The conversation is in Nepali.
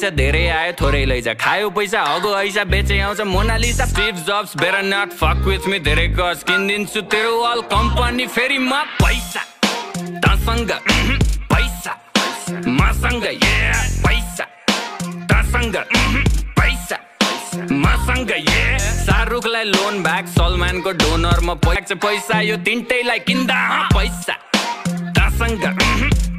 पैसा धेरै आयो थोरै लैजा खायो पैसा हगो ऐसा बेचे आउँछ Mona Lisa Steve Jobs better not fuck with me धेरै गज किन्दिन्छु तेरो वाल कम्पनी फेरि म पैसा तसँग पैसा मसँग पैसा तसँग पैसा मसँग शाहरुखलाई लोन ब्याक सलमानको डोनर म पैसा यो तिनटैलाई किन्दा पैसा तसँग